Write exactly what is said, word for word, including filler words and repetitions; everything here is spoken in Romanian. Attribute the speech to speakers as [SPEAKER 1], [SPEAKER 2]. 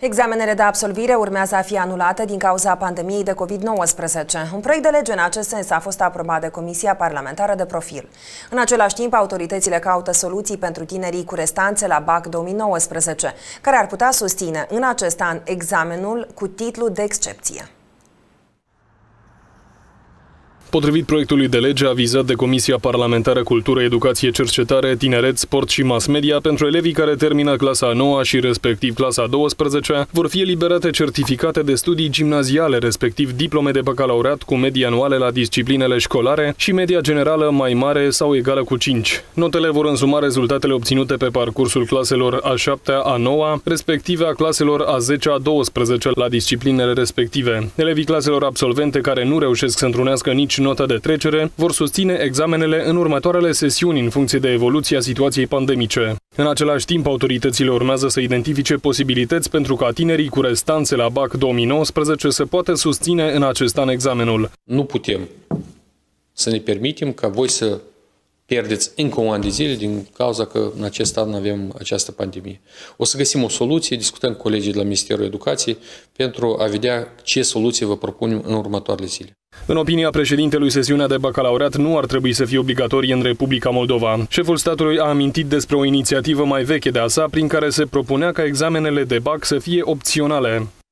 [SPEAKER 1] Examenele de absolvire urmează a fi anulate din cauza pandemiei de COVID nouăsprezece. Un proiect de lege în acest sens a fost aprobat de Comisia Parlamentară de Profil. În același timp, autoritățile caută soluții pentru tinerii cu restanțe la B A C două mii nouăsprezece, care ar putea susține în acest an examenul cu titlu de excepție.
[SPEAKER 2] Potrivit proiectului de lege avizat de Comisia Parlamentară Cultură, Educație, Cercetare, Tineret, Sport și Mass Media, pentru elevii care termină clasa a noua și respectiv clasa a douăsprezecea, vor fi eliberate certificate de studii gimnaziale, respectiv diplome de bacalaureat cu medii anuale la disciplinele școlare și media generală mai mare sau egală cu cinci. Notele vor însuma rezultatele obținute pe parcursul claselor a șaptea, a noua, respectiv a claselor a zecea, a douăsprezecea la disciplinele respective. Elevii claselor absolvente care nu reușesc să întrunească nici nota de trecere vor susține examenele în următoarele sesiuni în funcție de evoluția situației pandemice. În același timp, autoritățile urmează să identifice posibilități pentru ca tinerii cu restanțe la B A C două mii nouăsprezece să poată susține în acest an examenul.
[SPEAKER 3] Nu putem să ne permitem ca voi să pierdeți încă un an de zile din cauza că în acest an avem această pandemie. O să găsim o soluție, discutăm cu colegii de la Ministerul Educației pentru a vedea ce soluție vă propunem în următoarele zile.
[SPEAKER 2] În opinia președintelui, sesiunea de bacalaureat nu ar trebui să fie obligatorie în Republica Moldova. Șeful statului a amintit despre o inițiativă mai veche de a sa, prin care se propunea ca examenele de B A C să fie opționale.